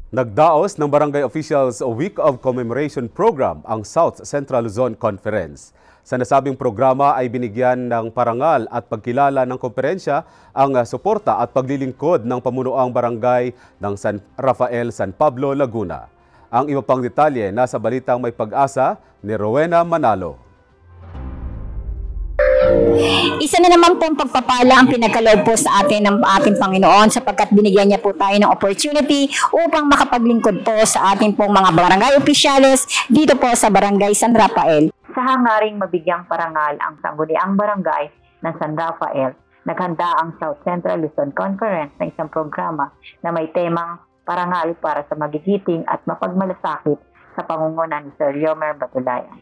Nagdaos ng Barangay Officials Week of Commemoration Program ang South Central Luzon Conference. Sa nasabing programa ay binigyan ng parangal at pagkilala ng komperensya ang suporta at paglilingkod ng pamunuang barangay ng San Rafael, San Pablo, Laguna. Ang iba pang detalye nasa balitang May Pag-asa ni Rowena Manalo. Isa na naman pong pagpapala ang pinagkaloob po sa atin ng ating Panginoon sapagkat binigyan niya po tayo ng opportunity upang makapaglingkod po sa ating pong mga barangay opisyales dito po sa Barangay San Rafael. Sa hangaring mabigyang parangal ang sangguniang barangay ng San Rafael, naghanda ang South Central Luzon Conference ng isang programa na may temang parangal para sa magigiting at mapagmalasakit sa pangunguna ni Sir Yomer Batulayan.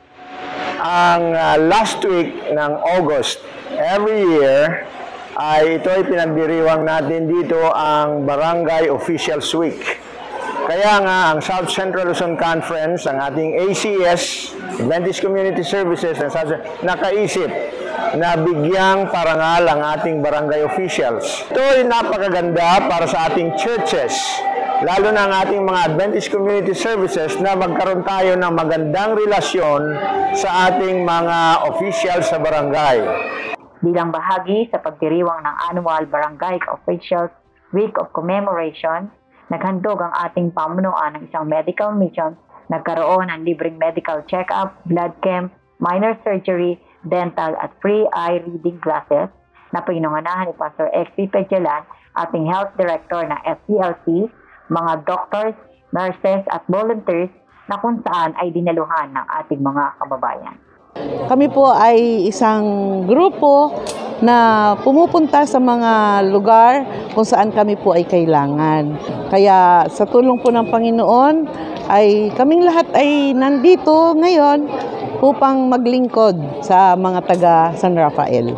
Ang last week ng August, every year, ito ay pinagdiriwang natin dito ang Barangay Officials Week. Kaya nga, ang South Central Luzon Conference, ang ating ACS, Adventist Community Services, nakaisip na bigyang parangal ang ating barangay officials. Ito ay napakaganda para sa ating churches, lalo na ang ating mga Adventist Community Services na magkaroon tayo ng magandang relasyon sa ating mga officials sa barangay. Bilang bahagi sa pagdiriwang ng Annual Barangay Officials Week of Commemoration, naghandog ang ating pamunuan ng isang medical mission, nagkaroon ng libreng medical check-up, blood camp, minor surgery, dental at free eye reading classes na pinunganahan ni Pastor X.P. Pedjalan, ating health director ng SCLC, mga doctors, nurses at volunteers na kung saan ay dinaluhan ng ating mga kababayan. Kami po ay isang grupo na pumupunta sa mga lugar kung saan kami po ay kailangan. Kaya sa tulong po ng Panginoon ay kaming lahat ay nandito ngayon upang maglingkod sa mga taga San Rafael.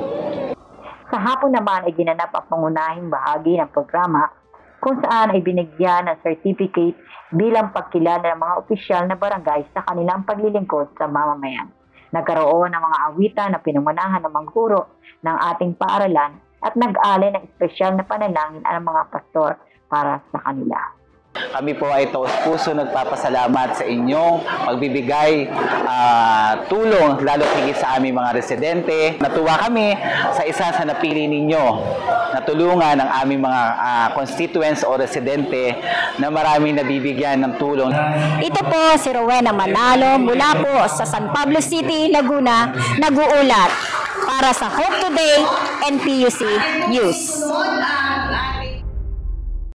Sa hapon naman ay ginanap ang pangunahing bahagi ng programa kung saan ay binigyan ng certificate bilang pagkilala ng mga opisyal na barangay sa kanilang paglilingkod sa mamamayan. Nagkaroon ng mga awitan na pinangunahan ng mga guro ng ating paaralan at nag-alay ng espesyal na panalangin ang mga pastor para sa kanila. Kami po ay taos-puso nagpapasalamat sa inyong pagbibigay tulong, lalo higit sa aming mga residente. Natuwa kami sa isa sa napili ninyo na tulungan ang aming mga constituents o residente na maraming nabibigyan ng tulong. Ito po si Rowena Manalo mula po sa San Pablo City, Laguna, nag-uulat para sa Hope Today NPUC News.